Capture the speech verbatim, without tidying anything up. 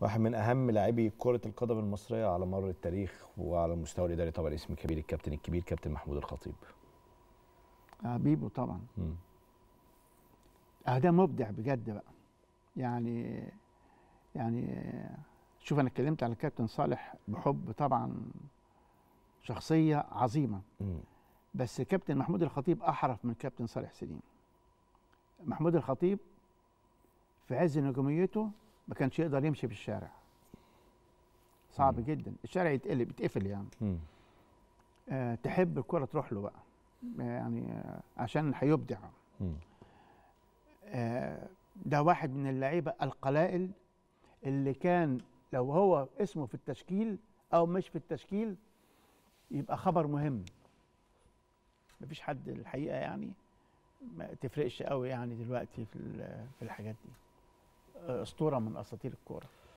واحد من اهم لاعبي كرة القدم المصرية على مر التاريخ وعلى المستوى الاداري طبعا، اسم كبير، الكابتن الكبير كابتن محمود الخطيب. آه بيبو طبعا. مم. آه ده مبدع بجد بقى. يعني يعني شوف، انا اتكلمت على الكابتن صالح بحب طبعا، شخصية عظيمة. مم. بس كابتن محمود الخطيب احرف من كابتن صالح سليم. محمود الخطيب في عز نجوميته ما كانش يقدر يمشي في الشارع، صعب مم. جدا الشارع يتقلب يتقفل يعني. مم. آه تحب الكرة تروح له بقى، يعني آه عشان هيبدع. مم. آه ده واحد من اللعيبة القلائل اللي كان لو هو اسمه في التشكيل او مش في التشكيل يبقى خبر مهم. مفيش حد الحقيقة يعني ما تفرقش قوي يعني دلوقتي في في الحاجات دي. أسطورة من أساطير الكورة.